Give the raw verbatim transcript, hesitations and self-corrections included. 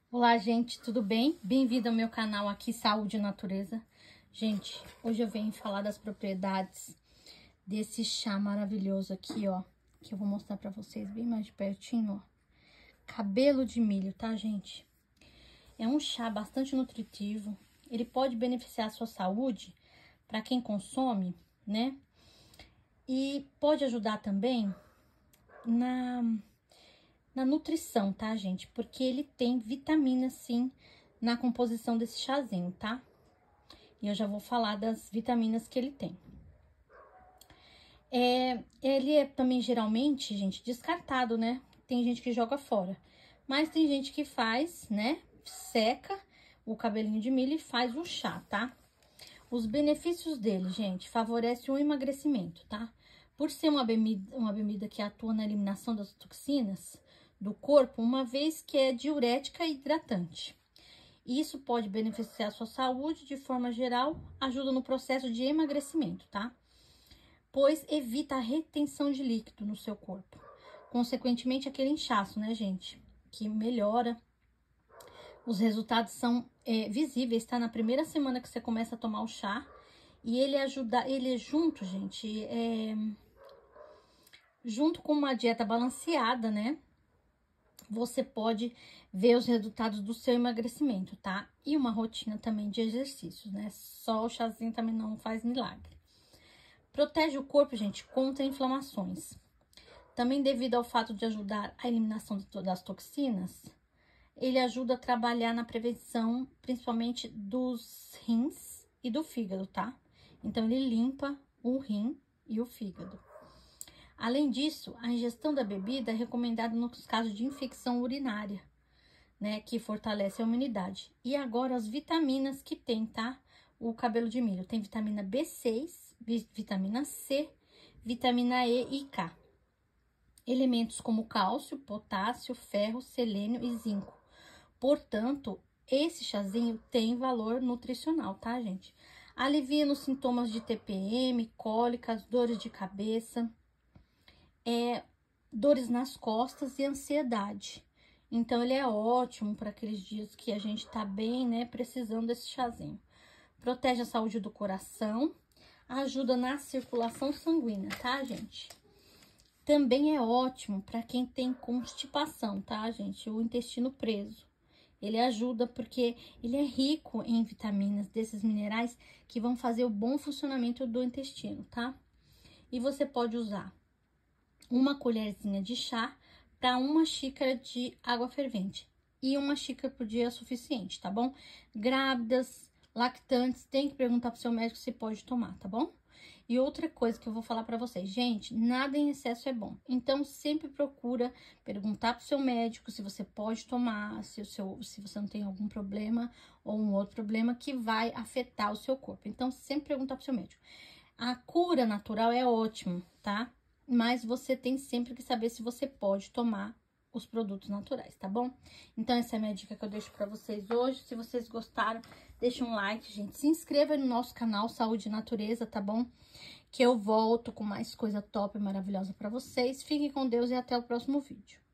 Olá, gente, tudo bem? Bem-vindo ao meu canal aqui, Saúde e Natureza. Gente, hoje eu venho falar das propriedades desse chá maravilhoso aqui, ó. Que eu vou mostrar pra vocês bem mais de pertinho, ó. Cabelo de milho, tá, gente? É um chá bastante nutritivo. Ele pode beneficiar a sua saúde para quem consome, né? E pode ajudar também na... na nutrição, tá, gente? Porque ele tem vitamina, sim, na composição desse chazinho, tá? E eu já vou falar das vitaminas que ele tem. É, ele é também, geralmente, gente, descartado, né? Tem gente que joga fora. Mas tem gente que faz, né? Seca o cabelinho de milho e faz o chá, tá? Os benefícios dele, gente, favorece o emagrecimento, tá? Por ser uma bebida, uma bebida que atua na eliminação das toxinas do corpo, uma vez que é diurética e hidratante. Isso pode beneficiar a sua saúde de forma geral, ajuda no processo de emagrecimento, tá? Pois evita a retenção de líquido no seu corpo. Consequentemente, aquele inchaço, né, gente? Que melhora. Os resultados são é, visíveis, tá? Na primeira semana que você começa a tomar o chá. E ele ajuda, ele é junto, gente, é, junto com uma dieta balanceada, né? Você pode ver os resultados do seu emagrecimento, tá? E uma rotina também de exercícios, né? Só o chazinho também não faz milagre. Protege o corpo, gente, contra inflamações. Também devido ao fato de ajudar a eliminação das toxinas, ele ajuda a trabalhar na prevenção, principalmente dos rins e do fígado, tá? Então, ele limpa o rim e o fígado. Além disso, a ingestão da bebida é recomendada nos casos de infecção urinária, né? Que fortalece a imunidade. E agora, as vitaminas que tem, tá? O cabelo de milho. Tem vitamina B seis, vitamina C, vitamina E e K. Elementos como cálcio, potássio, ferro, selênio e zinco. Portanto, esse chazinho tem valor nutricional, tá, gente? Alivia nos sintomas de T P M, cólicas, dores de cabeça, é, dores nas costas e ansiedade. Então, ele é ótimo para aqueles dias que a gente tá bem, né, precisando desse chazinho. Protege a saúde do coração, ajuda na circulação sanguínea, tá, gente? Também é ótimo para quem tem constipação, tá, gente? O intestino preso. Ele ajuda porque ele é rico em vitaminas desses minerais que vão fazer o bom funcionamento do intestino, tá? E você pode usar uma colherzinha de chá para uma xícara de água fervente. E uma xícara por dia é suficiente, tá bom? Grávidas, lactantes, tem que perguntar pro seu médico se pode tomar, tá bom? E outra coisa que eu vou falar para vocês, gente, nada em excesso é bom. Então, sempre procura perguntar pro seu médico se você pode tomar, se, o seu, se você não tem algum problema ou um outro problema que vai afetar o seu corpo. Então, sempre perguntar pro seu médico. A cura natural é ótimo, tá? Mas você tem sempre que saber se você pode tomar os produtos naturais, tá bom? Então, essa é a minha dica que eu deixo pra vocês hoje. Se vocês gostaram, deixa um like, gente. Se inscreva no nosso canal Saúde e Natureza, tá bom? Que eu volto com mais coisa top e maravilhosa pra vocês. Fiquem com Deus e até o próximo vídeo.